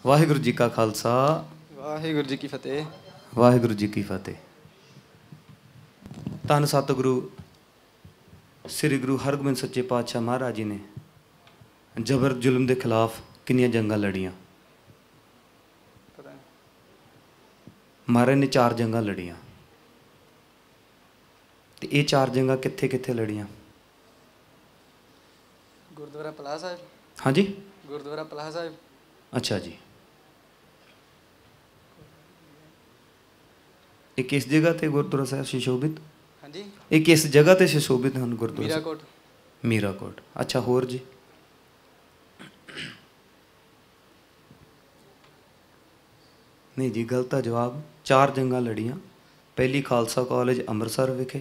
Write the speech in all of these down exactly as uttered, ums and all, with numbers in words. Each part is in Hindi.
वाहिगुरू जी का खालसा वाहिगुरू जी की फतेह। वाहिगुरू जी की फतेह। धन सतगुरु श्री गुरु हरगोबिंद सच्चे पातशाह महाराज जी ने जबर जुल्म के खिलाफ कितनी जंगा लड़ियाँ? महाराज ने चार जंगा लड़ियाँ। तो ये चार जंगा कित्थे कित्थे लड़ियाँ? गुरुद्वारा पलाह साहिब। हाँ जी, गुरुद्वारा पलाह साहिब। अच्छा जी। ये किस जगह ते गुरुद्वारा साहब सुशोभित? हाँ जी, ये किस जगह ते सुशोभित हैं गुरुद्वारा? मीराकोट। मीराकोट। अच्छा, होर जी? नहीं जी, गलत है जवाब। चार जंगा लड़ियाँ। पहली खालसा कॉलेज अमृतसर विखे,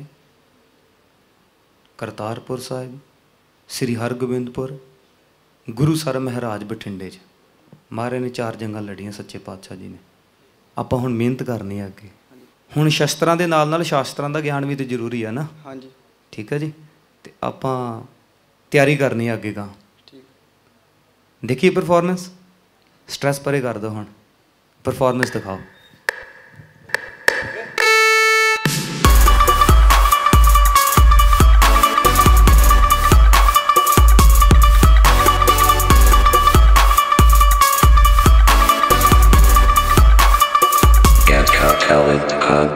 करतारपुर साहिब, श्री हरगोबिंदपुर, गुरुसर महराज बठिंडे च महाराज ने चार जंगा लड़ियाँ सच्चे पातशाह जी ने। आपां हुण मेहनत करनी है अगे। हुण शस्त्रां दे नाल नाल शास्त्रां दा ज्ञान भी तो जरूरी है ना? हाँ जी, ठीक है जी। तो आपां तैयारी करनी है अगे का। ठीक। देखिए परफॉर्मेंस, स्ट्रैस परे कर दो। हुण परफॉर्मेंस दिखाओ। Talent Con.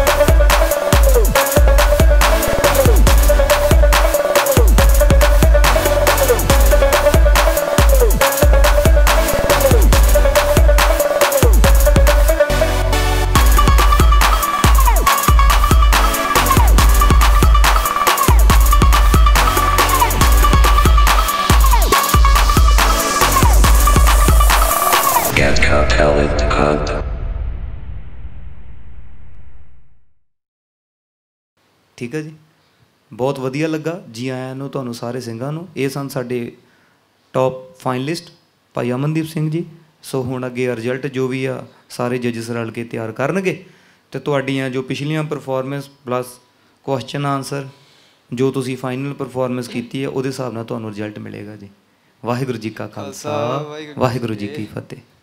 Get Talent Con. ठीक है जी, बहुत वधिया लगा। जी आयां नूं तुहानूं सारे सिंघां नूं। ये सन साडे टॉप फाइनलिस्ट भाई अमनदीप सिंह जी। सो हुण अगे रिजल्ट जो भी आ सारे जजिस रल के तैयार करनगे ते तुहाडीआं जो पिछलियां परफॉर्मेंस प्लस क्वेश्चन आंसर जो तुसीं फाइनल परफॉर्मेंस कीती है उहदे हिसाब नाल तुहानूं रिजल्ट मिलेगा जी। वाहिगुरू जी का खालसा वाहिगुरू जी की फतेह।